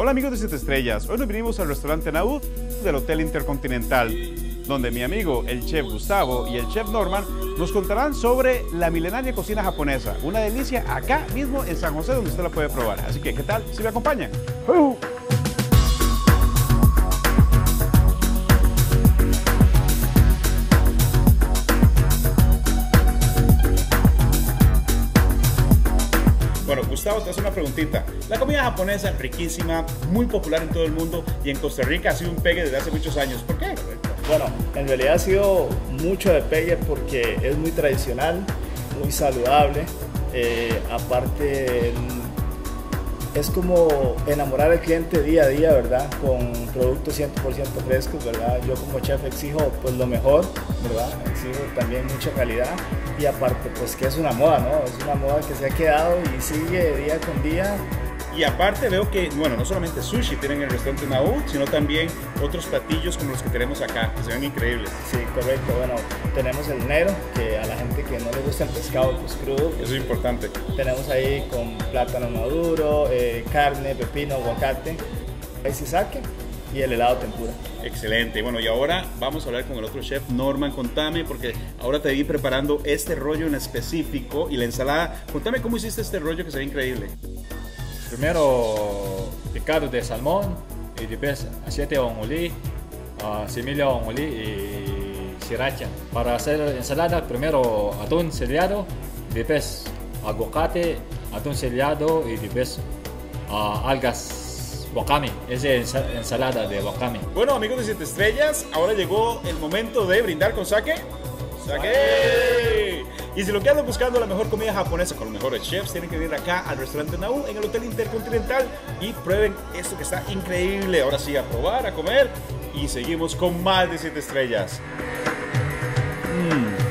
Hola amigos de 7 Estrellas, hoy nos vinimos al restaurante Naud del Hotel Intercontinental, donde mi amigo el chef Gustavo y el chef Norman nos contarán sobre la milenaria cocina japonesa, una delicia acá mismo en San José donde usted la puede probar. Así que, ¿qué tal si me acompañan? Bueno, Gustavo, te hace una preguntita. La comida japonesa es riquísima, muy popular en todo el mundo y en Costa Rica ha sido un pegue desde hace muchos años. ¿Por qué? Bueno, en realidad ha sido mucho de pegue porque es muy tradicional, muy saludable. Aparte, es como enamorar al cliente día a día, ¿verdad? Con productos 100% frescos, ¿verdad? Yo como chef exijo pues lo mejor, ¿verdad? Exijo también mucha calidad y aparte pues que es una moda, ¿no? Es una moda que se ha quedado y sigue día con día. Y aparte veo que, bueno, no solamente sushi tienen en el restaurante Naud, sino también otros platillos como los que tenemos acá, que se ven increíbles. Sí, correcto. Bueno, tenemos el nero, que a la gente que no le gusta el pescado pues crudo. Eso es importante. Tenemos ahí con plátano maduro, carne, pepino, aguacate, sake y el helado tempura. Excelente. Bueno, y ahora vamos a hablar con el otro chef, Norman. Contame, porque ahora te vi preparando este rollo en específico y la ensalada. Contame cómo hiciste este rollo que se ve increíble. Primero picado de salmón y después aceite onigiri, semilla onigiri y sriracha. Para hacer ensalada, primero atún sellado, después aguacate, atún sellado y después algas wakame. Es ensalada de wakame. Bueno, amigos de 7 Estrellas, ahora llegó el momento de brindar con sake. ¡Sake! Y si lo que andan buscando la mejor comida japonesa con los mejores chefs, tienen que venir acá al restaurante Naud en el Hotel Intercontinental y prueben esto que está increíble. Ahora sí, a probar, a comer y seguimos con más de 7 Estrellas.